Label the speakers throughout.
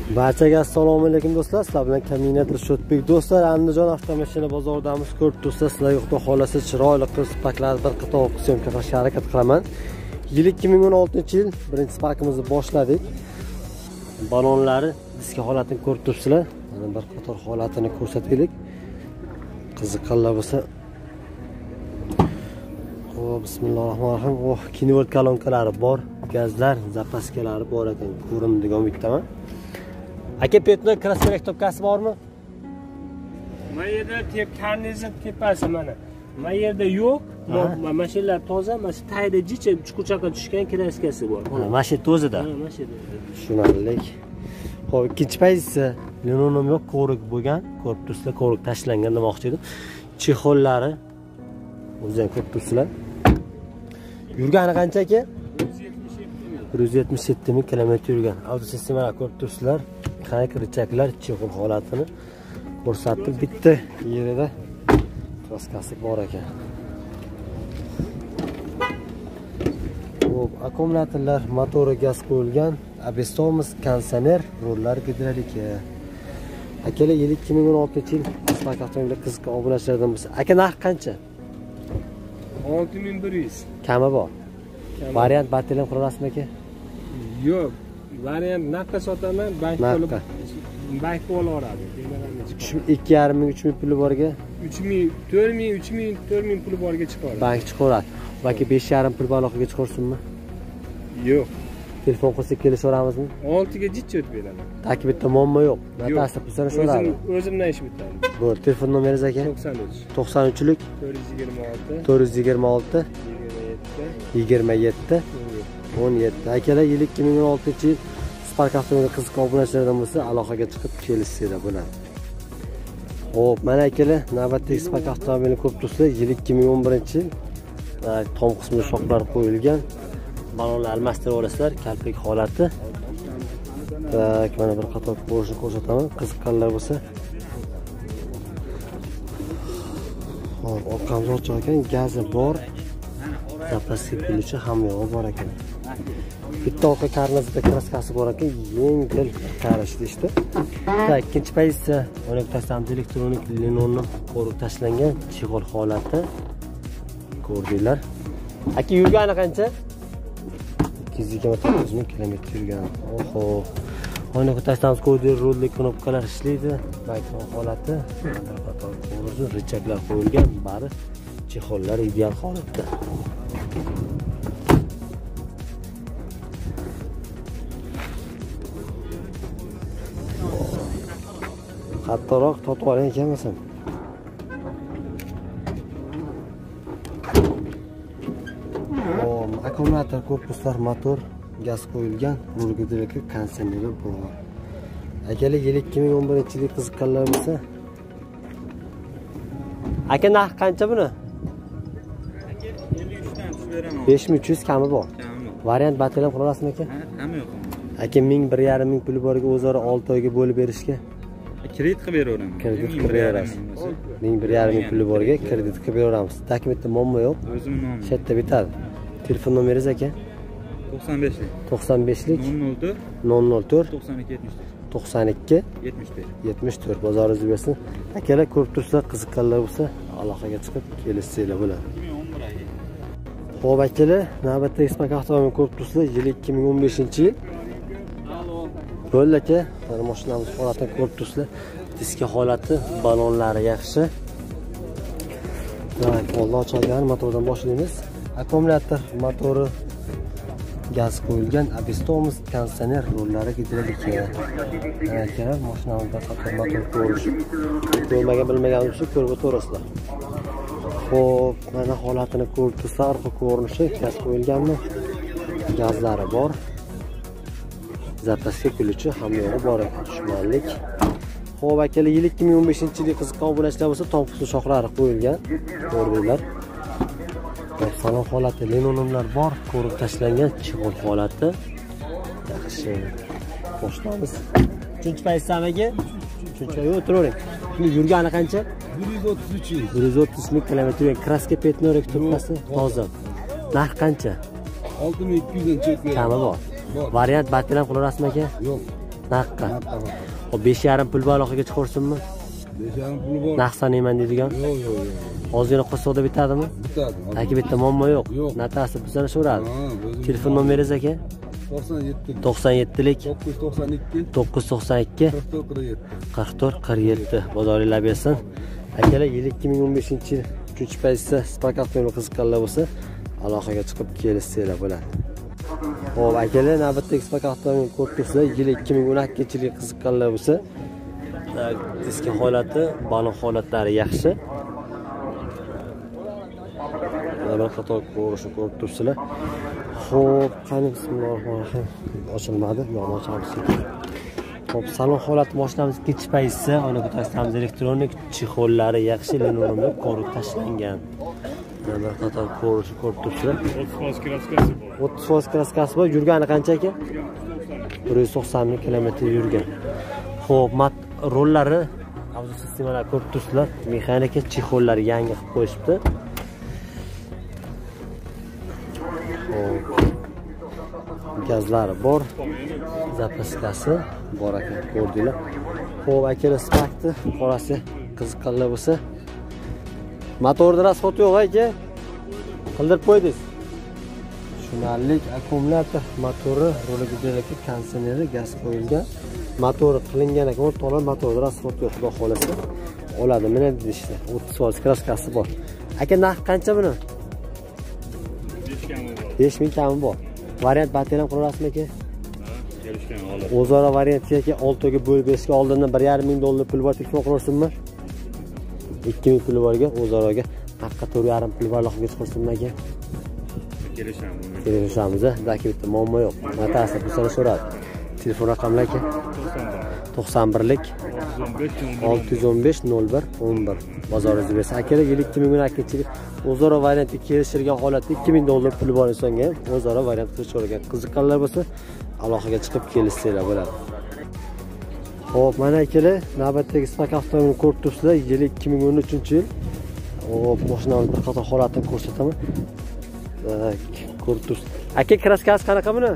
Speaker 1: Barchaga assalomu alaykum do'stlar. Sizlar bilan Kaminator Shotbek do'stlar. Andijon avtomashina bozoridamiz. Ko'rib turibsiz, sizlar yo'qda xohlasa chiroyli qilib paklarni bir qator syomka qilishga harakat qilaman. Yil 2016-yil birinchi sparkimizni boshladik. Balonlari diska holatini ko'rib turibsizlar. Mana bir qator holatini ko'rsatdik. Qiziqqanlar bo'lsa bismillahirrohmanirrohim. Kinovolt kolonkalari bor, gazlar, zapaskalari bor ekan. Ko'rinadigan bittaman. Aka petno kraskarak topkasi bormi?
Speaker 2: Mana yerda karnizni tepasi mana. Mana yerda yo'q. Mashinalar toza, mana shu tayda jicha chuqurchaqa tushgan kraskasi bor.
Speaker 1: Mana shu to'zida.
Speaker 2: Mana shu yerda.
Speaker 1: Tushunarli. Xo'p, ikkinchi pozitsiya linonom yo'q, ko'rik bo'lgan. Ko'rib turibsizlar, ko'rik tashlangan demoqchi edim. Chexollari o'zi ham ko'rib turibsizlar. Yurgani qancha aka? 177 ming kilometr yurgan. Avtosistemalar ko'rib turibsizlar. Mexanik richaklar chexol holatini ko'rsatib, bitta yerida kraskasi bor ekan. Xo'p, akkumulyatorlar, motori gaz qo'yilgan, abestomos, kondisioner, rollar gidrolika. Akalar 2016-yil spark avtomobilga qiziqqan obunachilardan bo'lsa, aka narx qancha?
Speaker 2: 6100.
Speaker 1: Kami bor. Variant battalion qilasizmi aka?
Speaker 2: Yo'q. Variant naqd sotaman, bank pul oladi.
Speaker 1: 2,5 ming, 3 ming puli borga
Speaker 2: 3000, 4000 puli borga chiqadi.
Speaker 1: Bank chiqaradi. Balki 5,5 pul baloqiga chiqarsinmi?
Speaker 2: Yo'q.
Speaker 1: Telefon qilsak kelishaveramizmi?
Speaker 2: 6 ga jich o'tib beradi.
Speaker 1: Taki bitta muammo yo'q. Natasi pulsini so'radi.
Speaker 2: O'zimdan ish bitadi.
Speaker 1: Bo'l, telefon nomeringiz aka? 93lik 426 27 17. Akalar 2016-yil Spark avtomobili qiziq obunachilardan bo'lsa, aloqaga chiqib kelishsanglar bo'ladi. Xo'p, mana akalar, navbatdagi Spark avtomobilini ko'rib turibsizlar. 2011-yil tom qismi shoqlar qo'yilgan. Balonlar almashtirib olasizlar, kalplik holati. Tak, mana bir qator ko'rishni ko'rsataman. Qiziqqanlar bo'lsa. Xo'p, orqamiz ochiq ekan, gazi bor. Zapaska pulchi ham yo'q bor ekan. Bitta orqa karnizida kraskasi bor ekan, yengil qarashdi işte. Tak, ikkinchi pozitsiya 12 elektronik linonning qo'riq tashlangan chexol holati. Ko'rdinglar. Aka yurgani qancha? 229 ming kilometr yurgan. Oho. Oyna ko'tarsangiz ko'rdi, rolli knopkalar ishlaydi. Bayton holati, qator qo'riq richaklar qo'yilgan, bari chexollar ideal holatda. Kattaroq totib oling ekanmisan? Akkumulyator korpuslar, motor, gaz qo'yilgan, rul gidrolika, kondisioneri bor. Akalar 2011-yil qiziqqanlar bo'lsa, aka narx qancha buni? 5300 kami bor. Variant battalion qilasizmi aka?
Speaker 3: Hamma yo'q.
Speaker 1: Aka 1,5 ming puli borga o'zaro 6 oyga bo'lib berishga
Speaker 3: Kredit qilib beraveramiz.
Speaker 1: Kredit qilib berasiz. 1,5 ming puli borga kredit qilib beramiz. Takmitda muammo yo'q.
Speaker 3: O'zimning nomim.
Speaker 1: Shetda bitadi. Telefon nomeringiz aka?
Speaker 3: 95lik
Speaker 1: 95lik
Speaker 3: 004
Speaker 1: 92 74 bozoringiz bersin. Akalar ko'rib tursa, qiziqqanlar bo'lsa, aloqaga chiqib kelishsanglar bo'ladi. Xo'p akalar, navbatdagi Spark avtomobilini ko'rib tursa, yil 2015-yil. Bo'ldi aka, mana mashinamiz holatini ko'rib turibsizlar. Diska holati, balonlari yaxshi. Tak, Alloh ochgan motordan boshlaymiz. Akkumulyator, motori gaz qo'yilgan, abestomos, kondisioner, rollari gidrolika. Aka, mashinamizda qator motor ko'rish. Ko'rmagan bilmagan bo'lsa, ko'rib o'tirasizlar. Xo'p, mana holatini ko'rib turibsizlar, orqa ko'rinishi gaz qo'yilganmi? Gazlari bor. Zapaska pulchi ham yo'q bor ekan, tushunarlik. Xo'p, akalar, yil 2015-yil qiziqqan obunachilar bo'lsa, tom qismi shoxlari qo'yilgan. Ko'rdinglar. Salon holati, linonlar bor, ko'rib tashlangan chexol holati. Yaxshi. Boshlaymiz. 3-pozitsiyamiga? 3-ga o'tiravering. Buni yurgani qancha? 130 ming kilometr yurgan. Kraska petnorik topasi toza. Narx qancha?
Speaker 4: 6200 dan chek beradi.
Speaker 1: Kami bor. Variant battalion qilasizmi aka?
Speaker 4: Yo'q.
Speaker 1: Naqqa.
Speaker 4: Naqqa bor.
Speaker 1: Hop 5,5 pul aloqaga chiqarsinmi?
Speaker 4: 5,5 puli bor.
Speaker 1: Naq sanayman deydigan.
Speaker 4: Yo'q, yo'q, yo'q.
Speaker 1: Ozgina qo'sqoda bitadimi?
Speaker 4: Bitadi.
Speaker 1: Aka bitta muammo yo'q.
Speaker 4: Yo'q.
Speaker 1: Natasi bizdan so'radi.
Speaker 4: Ha, o'zim.
Speaker 1: Telefon nomeringiz aka?
Speaker 4: 97
Speaker 1: 97lik
Speaker 4: 992
Speaker 1: 992
Speaker 4: 44 47.
Speaker 1: 44 47 bozoringlar bersin. Akalar yil 2015-yil 3-paytda Spark avtomobil qiziqqanlar bo'lsa, aloqaga chiqib kelishsanglar bo'ladi. Xo'p, akalar navbatdagi Spark avtomobil korpusi yil 2012-yilga qiziqqanlar bo'lsa, diski holati, balon holatlari yaxshi. Bir qator ko'rishni ko'rib turibsizlar. Xo'p, qani bismillahirrohmanirrohim. Ochilmadi, yo'q, ochamiz. Xo'p, salon holati mashinamiz ikkinchi paytda, uni ko'taramiz elektronik, chexollari yaxshi, linoleumga koruk tashlangan. Bir qator ko'rishni ko'rib turibsizlar.
Speaker 2: 30% kraskasi bor.
Speaker 1: 30% kraskasi bor. Yurgani qancha aka? 190 ming kilometr yurgan. Xo'p, rollari, avzo sistemalar ko'rib turibsizlar. Mexanika chexollari yangi qilib qo'yishibdi. Gazlari bor, zapaskasi bor ekan, ko'rdinglar. Xo'p, akalar Sparkni qorasi qiziqqanlar bo'lsa, motorda rasxot yo'q aka. Qildirib qo'ydingiz. Tushunarlik akkumulyator motori, ro'liga konditsioneri, gaz qo'yilgan. Motori qilingan ekan, o'rtoqlar motorda rasxot yo'q, xudo xolasa. Oladi, mana deyishdi. 30% kraskasi bor. Aka, narx qancha buni? 5000 kami bor. Variant bateriya qurasizmi aka?
Speaker 2: Kelishgan holat.
Speaker 1: O'zaro variantga aka 6 ga bo'lib berishga oldindan 1,5 ming dollar pul bor, teklif qilursinmi? 2000 puli borga o'zaroga haqqa 4,5 pul bor aloqaga chiqarsinmi aka? Kelishamiz. Balki bitta muammo yo'q. Matasi bizdan so'radi. Telefon raqamlar aka? 91lik 615 01 11. Bozoringiz bersa akalar 2012-yil o'zaro variantga kelishilgan holatda 2000 dollar puli bor insonga o'zaro variant qilish o'rgan. Qiziqqanlar bo'lsa, aloqaga chiqib kelishsanglar bo'ladi. Xo'p, mana akalar, navbatdagi Spark avtomobil ko'rib turibsizlar, yil 2013-yil. Xo'p, mashinamiz bir qator holatini ko'rsataman. Ko'rib turibsiz. Aka, kraskasi qanaqa buni?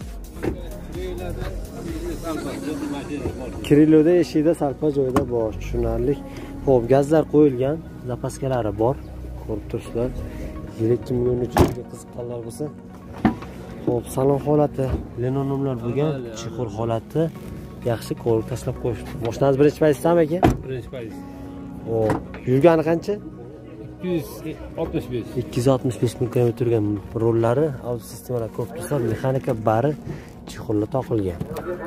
Speaker 1: Kiriloda eshikda salpa joyda bor, tushunarli. Xo'p, gazlar qo'yilgan, zapaskalari bor. Ko'rib turibsizlar. Yil 2013-yilga qiziqqanlar bo'lsa. Xo'p, salon holati, linoleumlar bo'lgan, chexol holati yaxshi, koruk tashlab qo'yishdi. Mashinamiz birinchi paytdami aka?
Speaker 2: Birinchi payt.
Speaker 1: Xo'p, yurgani qancha?
Speaker 2: 265.
Speaker 1: 265 ming kilometr yurgan. Rollari, avto sistemalar ko'rib turibsizlar, mexanika bari chexollar taqilgan.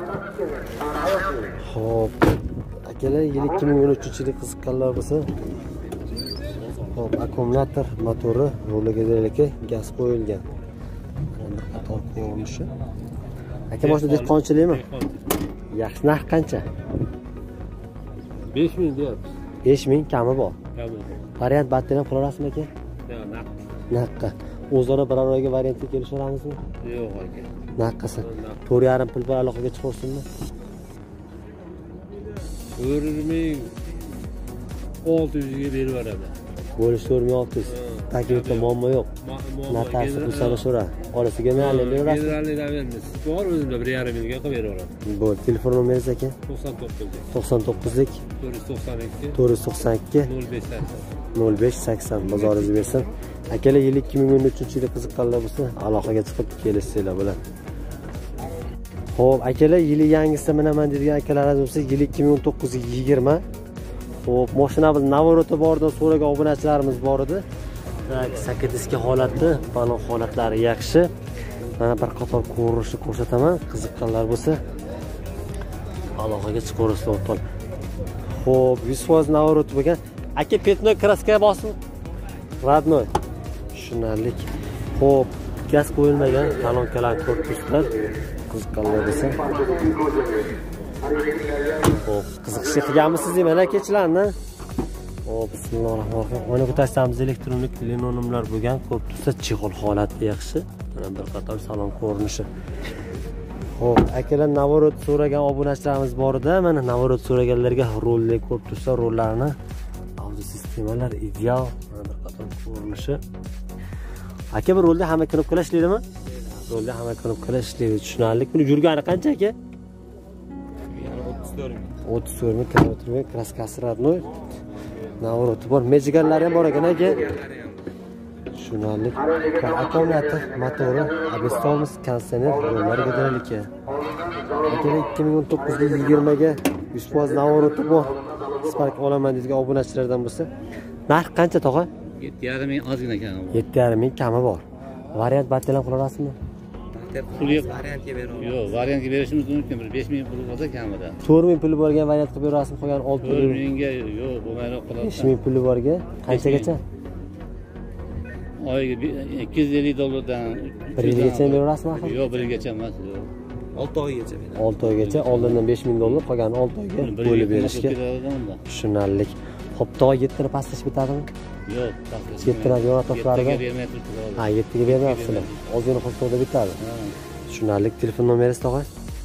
Speaker 1: Xo'p, akalar yil 2013-yilga qiziqqanlar bo'lsa, xo'p, akkumulyator, motori, ro'liga gaz qo'yilgan. Mana bir qator ko'rinishi. Aka, boshida dehqonchilikmi? Yaxshi, narx qancha?
Speaker 2: 5000 deyapmiz.
Speaker 1: 5000 kami bor.
Speaker 2: Kami.
Speaker 1: Variant bateriya qilasizmi aka?
Speaker 2: Yo'q, naq.
Speaker 1: Naqqa. O'zaro biror oyga variantga kelisharamizmi?
Speaker 2: Yo'q aka.
Speaker 1: Naqqasi. 4,5 pul bilan aloqaga chiqarsinmi?
Speaker 2: 4600 ga berib beraman.
Speaker 1: Bo'lish 4600. Taklifda muammo yo'q. Natasi pulsani so'ra. Olasiga mayli berasiz.
Speaker 2: Generallikdan beramiz. Bor o'zimda 1,5 mingga qilib beraman.
Speaker 1: Bo'ldi. Telefon nomeringiz aka? 99lik 492 0580 bozoringiz bersin. Akalar yil 2013-yilga qiziqqanlar bo'lsa, aloqaga chiqib kelishsanglar bo'ladi. Xo'p, akalar yili yangisi minaman degan akalarimiz bo'lsa, yil 2019-20. Xo'p, mashinamiz navoroti bordan so'ragan obunachilarimiz bor edi. Sakadiski holati, balon holatlari yaxshi. Mana bir qator ko'rinishni ko'rsataman. Qiziqqanlar bo'lsa, aloqaga chiqaverasizlar o'rtoqlar. Xo'p, 100% navorot bo'lgan. Aka, petnoy kraskaga bosim. Radnoy. Tushunarlik. Xo'p, gaz qo'yilmagan talonkalarni ko'rib turibsizlar. Qiziqqanlar bo'lsa. Xo'p, qiziqishga qilganmisiz mana kechilarni? Xo'p, bismillahirrohmanirrohim. Mana ko'tarsamiz elektronik linoleumlar bo'lgan, ko'rib tursa, chexol holati yaxshi. Mana bir qator salon ko'rinishi. Xo'p, akalar navorot so'ragan obunachilarimiz bor edi. Mana navorot so'raganlarga rolli ko'rib tursa, rollarni avzo sistemalar ideal. Mana bir qator ko'rinishi. Aka, bir rolda hamma knopkalar ishlaydimi? Rolda hamma knopkalar ishlaydi. Tushunarli. Buni yurgani qancha aka?
Speaker 3: 34 ming.
Speaker 1: 34 ming kilometrga kraskasi родной. Navroti bor. Mejiganlari ham bor ekan aka. Shunalik. Akkumulyator, motori, abestolmiz, konditsioner, rollari gidrolik. Aka 2019 ga 20 ga 100% navroti bor. Spark olaman deydigan obunachilardan bo'lsa, narx qancha tog'a?
Speaker 3: 7,5 ming ozgina kami bor.
Speaker 1: 7,5 ming kami bor. Variant battelan qilarasizmi?
Speaker 3: Variantga beraman. Yo'q, variantga berishimiz mumkin. 5 ming pul bo'lsa kamida.
Speaker 1: 4 ming puli borgan variant qilib berasizmi? Qolgan 6
Speaker 3: 4
Speaker 1: ming.
Speaker 3: mingga yo'q, bo'lmayroq qiladi.
Speaker 1: 5 ming puli borgan qanchagacha?
Speaker 3: Oyiga 250 dollardan
Speaker 1: 1 yilgacha berasizmi axir?
Speaker 3: Yo'q, 1 yilgacha emas, yo'q. 6 oygacha beradi.
Speaker 1: 6 oygacha, oldindan 5 ming dollar, qolgan 6 oyga bo'lib berishga tushunarlik. Xo'p, tog'a 7 ni pastlash bitadimi?
Speaker 3: Yo'q,
Speaker 1: 7 ni yo'q toplarida.
Speaker 3: 7 ga bermayapti.
Speaker 1: Ha, 7 ga bermayapsizlar. Ozgina qo'shtirda bitadi. Tushunarlik. Telefon nomeringiz tog'a?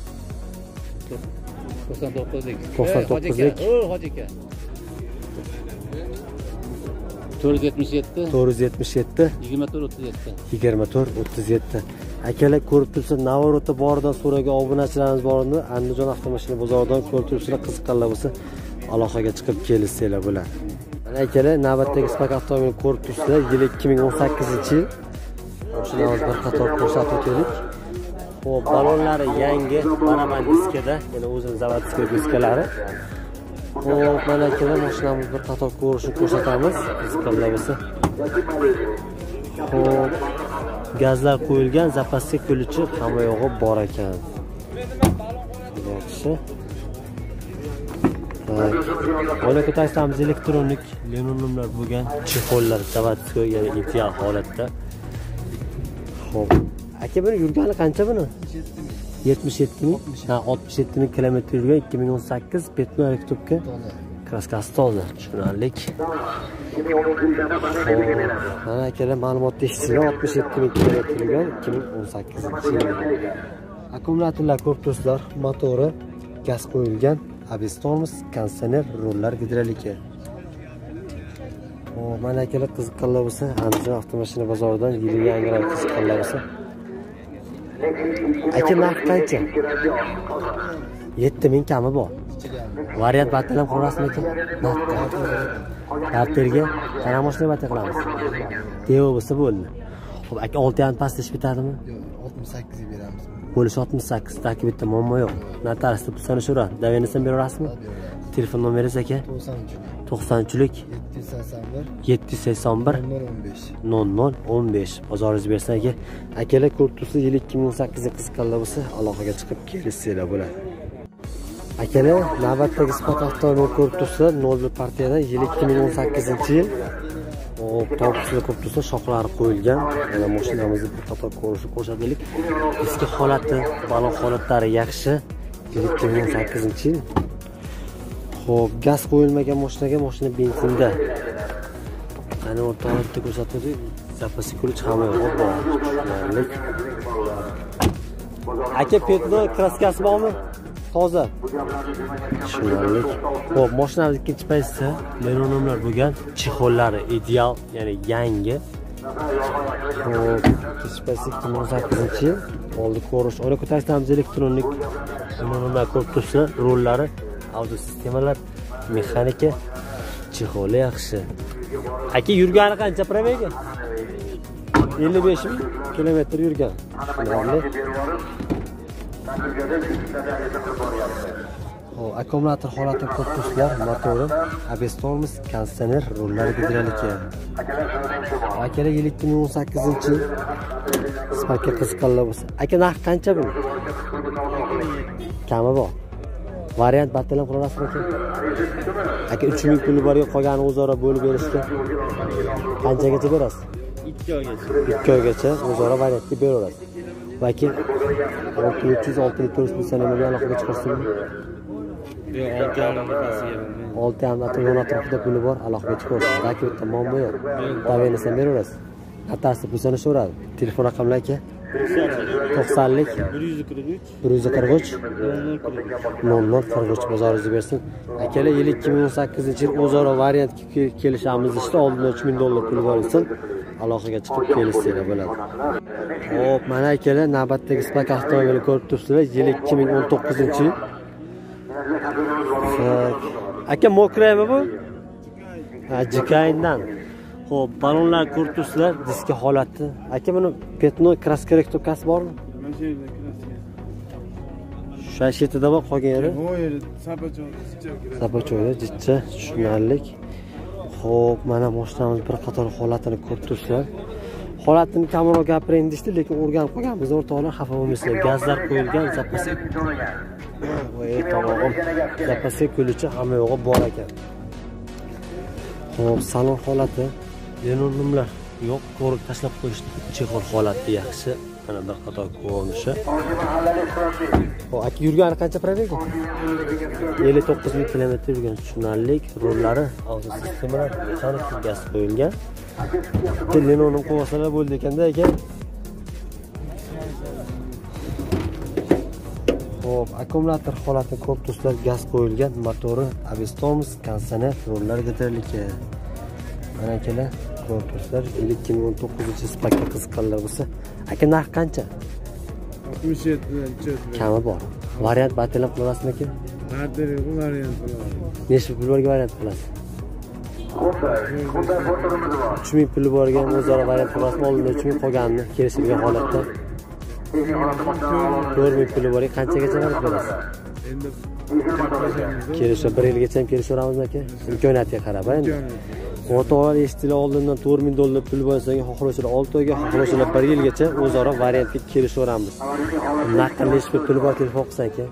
Speaker 3: 99lik.
Speaker 1: 99lik.
Speaker 3: Hoji aka. 477
Speaker 1: 477
Speaker 3: 24
Speaker 1: 37. Akalar ko'rib tursa, Navroti boridan so'ragan obunachilarimiz bormi? Andijon avtomashina bozoridan ko'rib turibsizlar, qiziqqanlar bo'lsa, aloqaga chiqib kelishsanglar bo'ladi. Mana akalar, navbatdagi Spark avtomobilini ko'rib turibsizlar, yil 2018-yil. Mashinamiz bir qator ko'rsatib o'taylik. Xo'p, balonlari yangi, baraban diskada, yana o'zining zavodskiy diskalari. Xo'p, mana akalar, mashinamiz bir qator ko'rishni ko'rsatamiz, qiziqqanlar bo'lsa. Xo'p, gazlar qo'yilgan, zapaska ko'lichi hamma yo'g'i bor ekan. Yaxshi. Mana ko'tarsamiz elektronik lenonumlar bo'lgan, chexollar zavodskiy, ya'ni ideal holatda. Xo'p. Aka buni yurgani qancha buni? 77 ming. Ha, 67 ming kilometr yurgan 2018 Petno Electropga. Kraskasi toza, tushunarlik. Mana akalar ma'lumotni eshitsizlar, 67 ming kilometr yurgan 2018-yil. Akkumulyatorlar ko'rib turibsizlar, motori, gaz qo'yilgan, abestolmiz, konditsioner, rollar gidrolika. O, mana akalar qiziqqanlar bo'lsa, Andijon avtomashina bozoridan yili yangiroq qiziqqanlar bo'lsa. Aka narx qancha? 7 ming kami bor. Variant battelam qurasizmi aka? Batteriga qana mashina batter qilamiz. Devo bo'lsa bo'ldi. Xo'p, aka 6 dan pastlash bitadimi?
Speaker 4: Yo'q, 68 ga beramiz.
Speaker 1: Bo'lish 68, taki bitta muammo yo'q. Notariusda pul sanashuradi. Davenasini berasizmi? Telefon nomeringiz aka? 90-lik 781 0015. Bozoringiz bersin aka. Akalar ko'rib tursa, yil 2018 ga qiziqqanlar bo'lsa, aloqaga chiqib kelishsanglar bo'ladi. Akalar, navbatdagi Spark avtomobilini ko'rib tursa, 01 partiyadan yil 2018-yil. Hop, topishni ko'rib tursa, shoxlari qo'yilgan. Mana mashinamizni bir qator ko'rishni ko'rsataylik. Eski holati, balon holatlari yaxshi. 2018-yil. Xo'p, gaz qo'yilmagan mashinaga mashina benzinda. Ana o'rta holatda ko'rsatdik. Zapaska ko'lichi hamma yo'q bor. Tushunarlik. Aka Petno kraskasi bormi? Toza. Tushunarlik. Xo'p, mashinamiz ikkinchi paytda lenonumlar bo'lgan, chexollari ideal, ya'ni yangi. Xo'p, ikkinchi paytda 2018-yil. Oldi ko'rish. Ona ko'tarsamiz elektronik lenonumlar ko'rib tursa, rollari, audio sistemalar, mexanika, chexoli yaxshi. Aka yurgani qancha probega? 55 ming kilometr yurgan. Tushunarli. Xo'p, akkumulyator holatini ko'rib turibsizlar, motori, abestolmiz, konditsioner, rollari gidrolika. Akalar 2018-yil Sparkga qiziqqanlar bo'lsa. Aka narx qancha bu? Kami bor. Variant battelam qurasizmi aka? Aka 3 ming puli bor, qolgani o'zaro bo'lib berishga qanchagacha berasiz?
Speaker 3: 2 oygacha.
Speaker 1: 2 oygacha o'zaro variantga beraverasiz. Balki 600-600 nimaga aloqaga chiqarsizmi?
Speaker 3: Yo'q, 6,5 pasiga.
Speaker 1: 6,5 yon atrofida puli bor, aloqaga chiqarsiz. Balki bitta muammo yo'q. Davenasini beraverasiz. Notariusda pul sanashveradi. Telefon raqamlar aka? 90lik 143 0043 bozoringizni bersin. Akalar, yil 2018-yil o'zaro variantga kelishamiz ishda, oldin 3 ming dollar puli bor esa aloqaga chiqib kelishsanglar bo'ladi. Xo'p, mana akalar, navbatdagi Spark avtomobilini ko'rib turibsizlar. Yil 2019-yil Aka mokraymi bu? Ha, jikayndan. Xo'p, balonlar ko'rib turibsizlar, diski holati. Aka buni petno kraska rektorkasi bormi?
Speaker 5: Mana shu yerda kraska.
Speaker 1: Shu chetida bor, qolgan yeri.
Speaker 5: Bu yerda sapachoy,
Speaker 1: Sapachoyda jichcha, tushunarlik. Xo'p, mana mashinaning bir qator holatini ko'rib turibsizlar. Holatini kamroq gapiring deydi, lekin o'rganib qolganmiz. O'rtoqlar xafa bo'lmaysizlar. Gazlar qo'yilgan, zapaska. Voy, tomog'im. Zapaska kulichi hamma yo'g'i bor ekan. Xo'p, salon holati, lenonimlar yo'q, ko'rik tashlab qo'yish, chexol holati yaxshi. Mana bir qator ko'rinishi. Xo'p, aka yurgani qancha probega? 59,000 kilometr yurgan, tushunarlik. Rollari, auto sistemalar, mexanik gaz qo'yilgan. Lenonim qo'ysalar bo'ldi ekanda aka. Xo'p, akkumulyator holatini ko'rib turibsizlar, gaz qo'yilgan, motori Abestomos, konditsioner, rollar ko'tarilgan. Mana akalar, ko'rib turibsizlar, 2019 spakka qiziqqanlar bo'lsa, aka narx qancha?
Speaker 5: 67 dan tushadi.
Speaker 1: Kami bor. Variant batelab qilasizmi aka?
Speaker 5: Bateri variant bor.
Speaker 1: Necha pul borga variant qilasiz? 3000 puli borgan o'zaro variant qilasizmi? Oldinda 3000 qolganini kelishilgan holatda 4000 puli borga qanchagacha variant berasiz?
Speaker 5: Endi
Speaker 1: Kelishib 1 yilgacha ham kelishaveramizmi aka? Imkoniyatiga qarab endi. O'rtoqlar eshitdilar, oldindan 4000 dollar pul bo'lsa, xohlovchilar 6 oyga, xohlovchilar 1 yilgacha o'zaro variantga kelishaveramiz. Naqd necha pul bor telefon qilsa aka?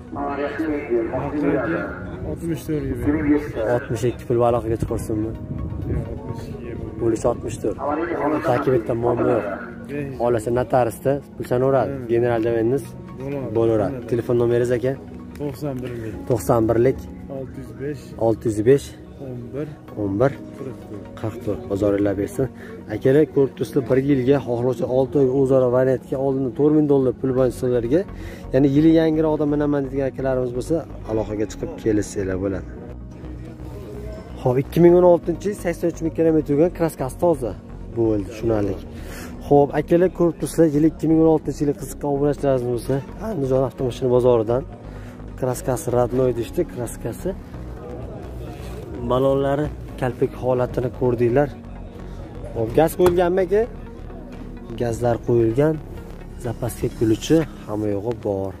Speaker 5: 64 ga beramiz.
Speaker 1: 62 pul aloqaga chiqarsinmi?
Speaker 5: 62
Speaker 1: Bo'lish 64. Takib etgan muammo yo'q. Xolasa notariusda pulchanaveradi. General devangiz bo'laveradi. Telefon nomeringiz aka? 91lik 605 11 44 bozoringlar bersin. Akalar ko'rib turibsizlar, 1 yilga xohlovchi 6 oy o'zaro variantga oldindan 4000 dollar pul bo'lsalarga, ya'ni yili yangiroq odam menaman degan akalarimiz bo'lsa, aloqaga chiqib kelishsanglar bo'ladi. Xo'p, 2016-yil 83 kilometr yurgan, kraskasi toza bo'ldi, tushunarlik. Xo'p, akalar ko'rib turibsizlar, yil 2016-yil qiziqqan obunachilaringiz bo'lsa, Andijon avtomashina bozoridan kraskasi radnoy deydi, kraskasi. Balonlari kalpik holatini ko'rdinglar. Xo'p, gaz qo'yilganmi aka? Gazlar qo'yilgan, zapaska kulichi hamma yo'g'i bor.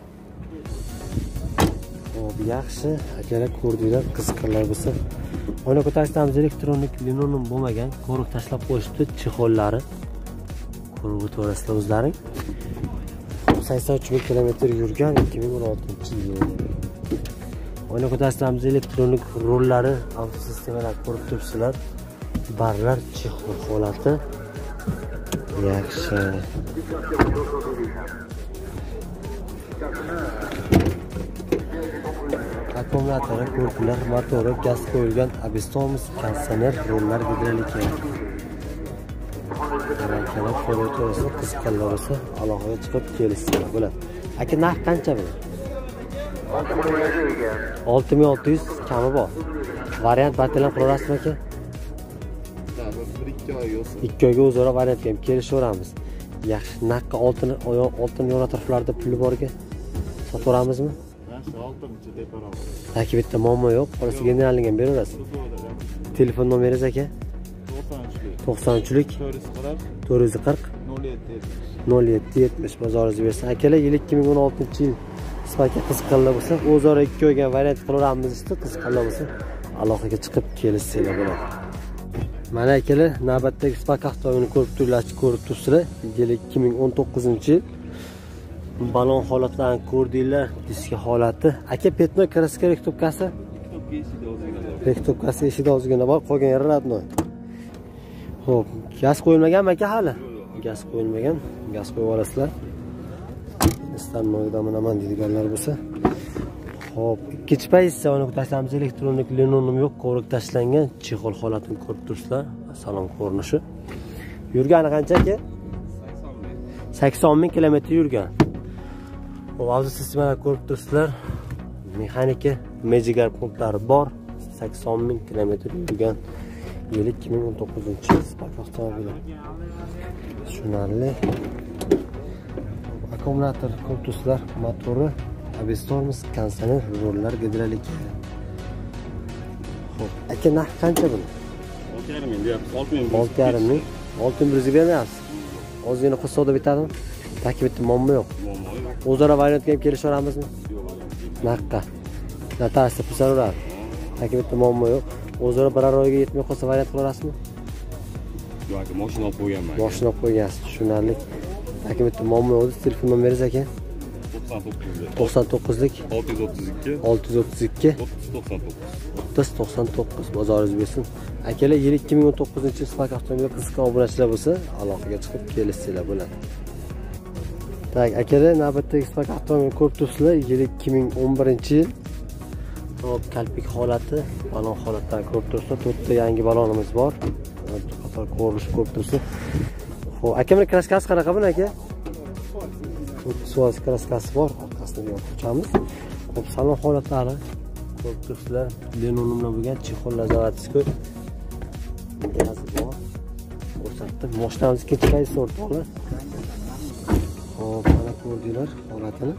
Speaker 1: Xo'p, yaxshi, akalar ko'rdinglar, qiziqqanlar bo'lsa, ona ko'tarishimiz elektronik linonim bo'lmagan, ko'rik tashlab qo'yishdi, chexollari. Ko'rib o'tirasizlar o'zlaring. 83 kilometr yurgan 2016-yil. Oyna ko'tarishimiz elektronik rollari, auto sistemalar ko'rib turibsizlar. Barlar chexol holati yaxshi. Akkumulyatori ko'rdilar, motori gaz qo'yilgan, Abestomos, konditsioner, rollar gidrolik. Akalar ko'rib turibsizlar, qiziqqanlar bo'lsa, aloqaga chiqib kelishsinlar bo'ladi. Aka narx qancha bu? 6600 kami bor. Variant batelab qo'yasizmi aka?
Speaker 4: 1-2 oy yo'q.
Speaker 1: 2 oyga o'zaro variantga ham kelishaveramiz. Yaxshi, naqqa oltin yon atroflarda puli borga sotaveramizmi? Takib etda muammo yo'q. Qolsa generalning ham beraverasiz. Telefon nomeringiz aka? 93lik 440 0770 bozoringizni bersin. Akalar, yil 2016-yil spakka qiziqqanlar bo'lsa, o'zaro 2 oyga variant qilaveramiz işte, qiziqqanlar bo'lsa, aloqaga chiqib kelishsanglar bo'ladi. Mana akalar, navbatdagi spakka avtomobilini ko'rib turibsizlar. Yil 2019-yil balon holatlarini ko'rdinglar, diska holati. Aka, petno kraska rektopkasi? Rektopkasi eshikda ozgina bor, qolgan yeri radnoy. Xo'p, gaz qo'yilmaganmi aka hali? Gaz qo'yilmagan, gaz qo'yib olasizlar. Istanbulda menaman deydiganlar bo'lsa. Xo'p, ikkinchi pozitsiya uni tashlamiz, elektronik linonim yo'q, ko'rik tashlangan, chexol holatini ko'rib turibsizlar. Salon ko'rinishi. Yurgani qancha aka? 80 000 kilometr yurgan. Auto sistemalar ko'rib turibsizlar. Mexanika, mejigar punktlari bor. 80 000 kilometr yurgan. Yil 2019-yil spakka avtomobili. Tushunarli. Akkumulyator ko'rib turibsizlar, motori Habistormiz, kansaner, rollar, gidralik. Xo'p, aka narx qancha buni?
Speaker 3: 6,5 ming deyapsiz.
Speaker 1: 6,5 ming. 6,100 ga bermayapsiz. Ozgina qilsa savdo bitadimi? Taki bitta muammo yo'q. O'zaro variantga ham kelishaveramizmi? Naqqa. Natasha pul so'radi. Taki bitta muammo yo'q. O'zaro biror oyga yetmay qolsa variant qilasizmi?
Speaker 3: Yo'q aka, mashina olib qo'yganman.
Speaker 1: Mashina olib qo'ygansiz, tushunarli. Taki bitta muammo yo'q. Telefon nomeringiz aka? 99lik
Speaker 3: 632
Speaker 1: 3099 bozoringiz bo'lsin. Akalar yil 2019 Spark avtomobil qiziqqan obunachilar bo'lsa, aloqaga chiqib kelishsizlar bo'ladi. Tak, akalar navbatdagi Spark avtomobil ko'rib turibsizlar. Yil 2011-yil. Hop, kalpik holati, balon holatdan ko'rib turibsizlar. 4 ta yangi balonimiz bor. Qator ko'rinish ko'rib turibsiz. Xo'p, akamning kraskasi qanaqa buni aka? Suaz kraskasi bor, orqasini yopib. Xo'p, salon holatlari ko'rib turibsizlar. Lenonimlar bo'lgan chexollar zavodiskiy. Gazi bor. Ko'rsatdim. Mashinamiz ikkinchi qaysi o'rtoqlar? Xo'p, mana ko'rdinglar holatini.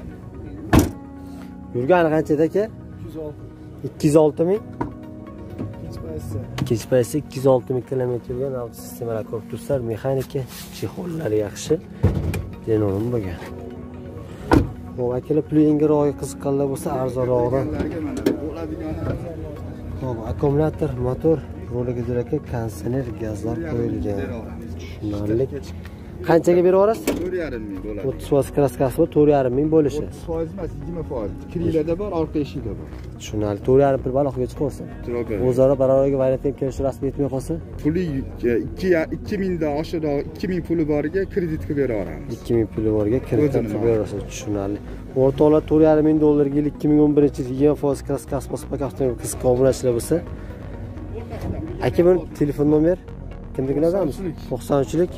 Speaker 1: Yurgani qancha aka? 206 ming. Ikkinchi paysi 206 ming kilometr yurgan avto sistemalar ko'rib turibsizlar. Mexanika, chexollari yaxshi. Lenonim bo'lgan. Bu akalar pul yengilroq qiziqqanlar bo'lsa arzonroqroq. Xo'p, akkumulyator, motor, roliga aka kondisioner, gazlar qo'yilgan. Tushunarli. Qanchaga berib yuborasiz?
Speaker 4: 4,5 ming bo'ladi.
Speaker 1: 30 foiz kraskasi bor, 4,5 ming bo'lishi.
Speaker 4: 30 foiz emas, 20%. Kirlarda bor, orqa eshikda bor.
Speaker 1: Tushunarli. 4,5 pul baloqga chiqolsa. O'zaro barobarga variantga kelishib rasmiy yetmay qolsa,
Speaker 4: Puli 2000 dan oshiqroq 2000 puli boriga kredit qilib bera olamiz.
Speaker 1: 2000 puli borga kredit qilib berasiz. Tushunarli. O'rtoqlar 4,5 ming dollarga yil 2011-yil 20% kraskasi Spark avtomobil qiziqqan obunachilar bo'lsa, aka buni telefon nomer kimligini yozamiz? 93lik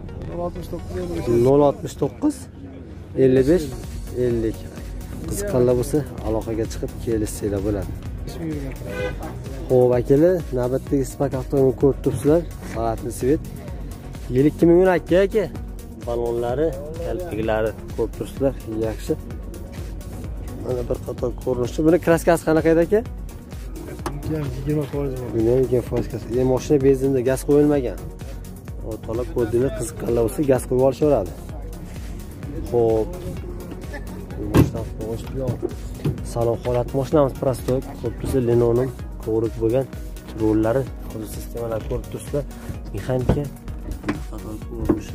Speaker 1: 069 55 50. Qiziqqanlar bo'lsa, aloqaga chiqib kelishsizlar bo'ladi. Xo'p, akalar, navbatdagi Spark avtomobil ko'rib turibsizlar. Soatni svet. Yil 2012 aka. Balonlari, kalpiklari ko'rib turibsizlar. Yaxshi. Mana bir qator ko'rinishi. Buni kraskasi qanaqa edi aka?
Speaker 5: 20% bor.
Speaker 1: Buni 20%. Mashina benzinda gaz qo'yilmagan. O'rtoqlar ko'rdinglar, qiziqqanlar bo'lsa gaz qo'yib olishaveradi. Xo'p. Salon holati mashinamiz prostoy, ko'rib turibsizlar, linonim, ko'rik bo'lgan, rollari, hozir sistemalar ko'rib turibsizlar, mexanika, qator ko'rinishi.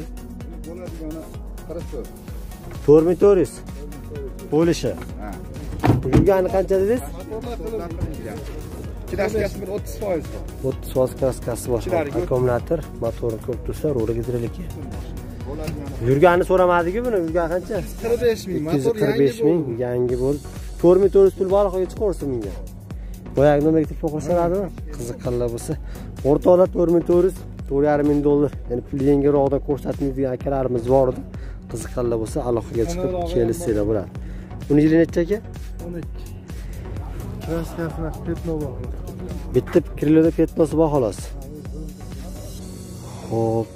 Speaker 1: 4400 bo'lishi. Yurgani qancha dedingiz?
Speaker 4: Kraskasi 30% bor.
Speaker 1: 30% kraskasi bor. Akkumulyator, motorni ko'rib turibsizlar, ro'li gidralik. Yurgani so'ramadiku buni, yurgani qancha?
Speaker 4: 45 ming, motor
Speaker 1: 45 ming, yangi bo'ldi. 4400 pul baloqaga chiqarsa menga. Boyagi nomerga telefon qilsaladimi? Qiziqqanlar bo'lsa, o'rtoqlar 4400, 4,5 ming dollar. Ya'ni pul yengilroqda ko'rsatmaydigan akalarimiz bor edi. Qiziqqanlar bo'lsa, aloqaga chiqib kelishsizlar bo'ladi. Buni yili necha aka?
Speaker 5: 12. Kraskasini petno bor.
Speaker 1: Bitta kirlarda petnosi bor xolos. Xo'p.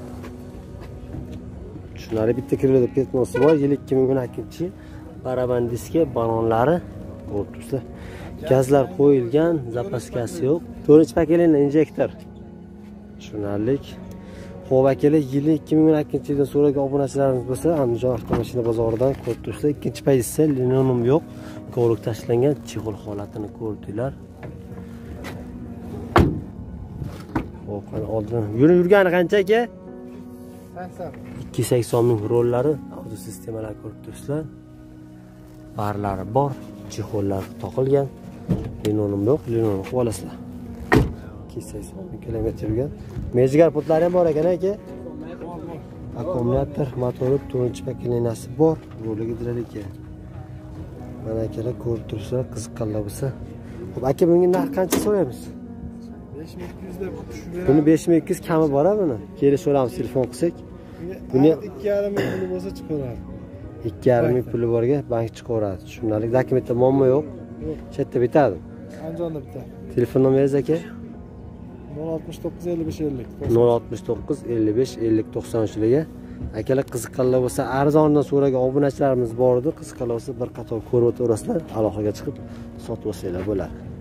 Speaker 1: Shunari bitta kirlarda petnosi bor. Yil 2012-yil. Baraban diski, balonlari ko'rib turibsizlar. Gazlar qo'yilgan, zapaskasi yo'q. 4-pakelinli injektor. Tushunarlik. Xo'p akalar, yil 2012-yildan so'ragan obunachilarimiz bo'lsa, Andijon avtomashina bozoridan ko'rib turibsizlar. Ikkinchi pozitsiya linonim yo'q. Ko'rik tashlangan, chexol holatini ko'rdinglar. Xo'p, oldin yurgani qancha aka? 280 ming rollari, auto sistemalar ko'rib turibsizlar. Barlari bor, chexollar toqilgan. Linonim yo'q, linonim qilib olasizlar. 280 ming kilometr yurgan. Mejigar putlari ham bor ekan aka. Akkumulyator, motori, 4-pakelinasi bor, ro'li gidralik. Mana akalar ko'rib turibsizlar, qiziqqanlar bo'lsa. Xo'p, aka bunga narx qancha so'raymiz?
Speaker 5: 5200 deb tushib beramiz.
Speaker 1: Buni 5200 kami bor buni. Kelishaveramiz telefon qilsak. Buni
Speaker 5: 2,5 ming puli bo'lsa chiqaradi.
Speaker 1: 2,5 ming puli borga bank chiqaradi. Tushunarli. Dokumentda muammo yo'q. Chetda bitadi.
Speaker 5: Andijonda bitadi.
Speaker 1: Telefon nomeringiz aka?
Speaker 5: 069 55 50.
Speaker 1: 069 55 50 93 ga Akalar qiziqqanlar bo'lsa, arzondan so'ragan obunachilarimiz bor edi. Qiziqqanlar bo'lsa bir qator ko'rib o'tirasizlar, aloqaga chiqib sotib olsanglar bo'ladi.